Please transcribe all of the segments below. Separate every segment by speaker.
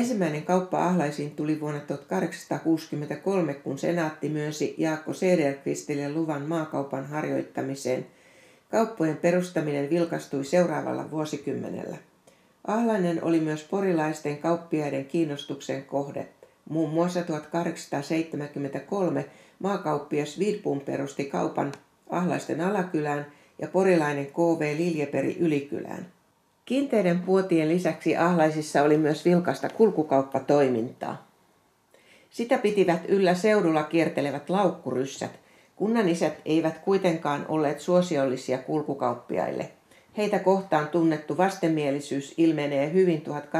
Speaker 1: Ensimmäinen kauppa Ahlaisiin tuli vuonna 1863, kun senaatti myönsi Jaakko Cederqvistille luvan maakaupan harjoittamiseen. Kauppojen perustaminen vilkastui seuraavalla vuosikymmenellä. Ahlainen oli myös porilaisten kauppiaiden kiinnostuksen kohde. Muun muassa 1873 maakauppias Widbom perusti kaupan Ahlaisten Alakylään ja porilainen K.V. Liljeperi Ylikylään. Kiinteiden puotien lisäksi Ahlaisissa oli myös vilkasta kulkukauppatoimintaa. Sitä pitivät yllä seudulla kiertelevät laukkuryssät. Kunnanisät eivät kuitenkaan olleet suosiollisia kulkukauppiaille. Heitä kohtaan tunnettu vastenmielisyys ilmenee hyvin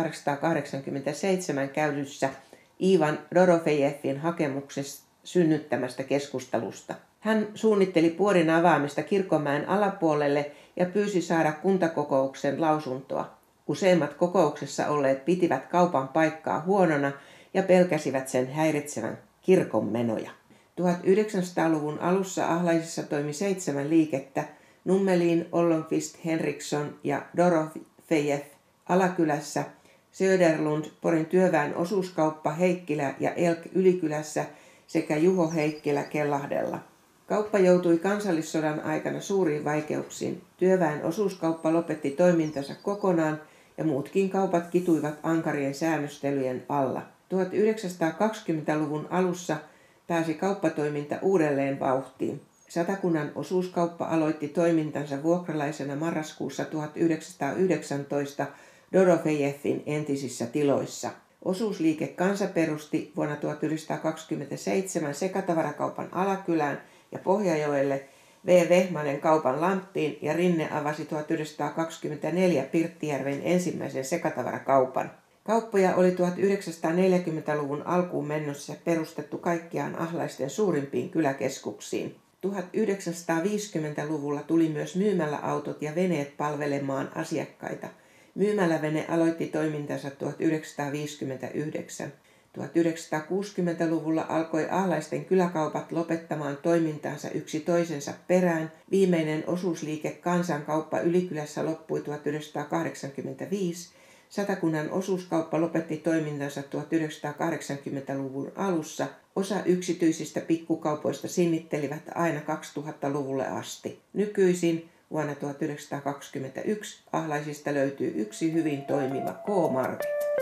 Speaker 1: 1887 käydyssä Ivan Dorofejevin hakemuksessa synnyttämästä keskustelusta. Hän suunnitteli puodin avaamista Kirkonmäen alapuolelle ja pyysi saada kuntakokouksen lausuntoa. Useimmat kokouksessa olleet pitivät kaupan paikkaa huonona ja pelkäsivät sen häiritsevän kirkon menoja. 1900-luvun alussa Ahlaisissa toimi 7 liikettä: Nummelin, Ollonqvist, Henriksson ja Dorofejev Alakylässä, Söderlund, Porin työväen osuuskauppa Heikkilä ja Elk Ylikylässä sekä Juho Heikkilä Kellahdella. Kauppa joutui kansallissodan aikana suuriin vaikeuksiin. Työväen osuuskauppa lopetti toimintansa kokonaan ja muutkin kaupat kituivat ankarien säännöstelyjen alla. 1920-luvun alussa pääsi kauppatoiminta uudelleen vauhtiin. Satakunnan osuuskauppa aloitti toimintansa vuokralaisena marraskuussa 1919 Dorofejevin entisissä tiloissa. Osuusliike Kansa perusti vuonna 1927 sekatavarakaupan Alakylään ja Pohjajoelle, V. Vehmanen kaupan Lamppiin ja Rinne avasi 1924 Pirttijärven ensimmäisen sekatavarakaupan. Kauppoja oli 1940-luvun alkuun mennessä perustettu kaikkiaan Ahlaisten suurimpiin kyläkeskuksiin. 1950-luvulla tuli myös myymäläautot ja veneet palvelemaan asiakkaita. Myymälävene aloitti toimintansa 1959. 1960-luvulla alkoi Ahlaisten kyläkaupat lopettamaan toimintaansa yksi toisensa perään. Viimeinen osuusliike Kansankauppa Ylikylässä loppui 1985. Satakunnan osuuskauppa lopetti toimintansa 1980-luvun alussa. Osa yksityisistä pikkukaupoista sinnittelivät aina 2000-luvulle asti. Nykyisin vuonna 1921 Ahlaisista löytyy yksi hyvin toimiva K-Market.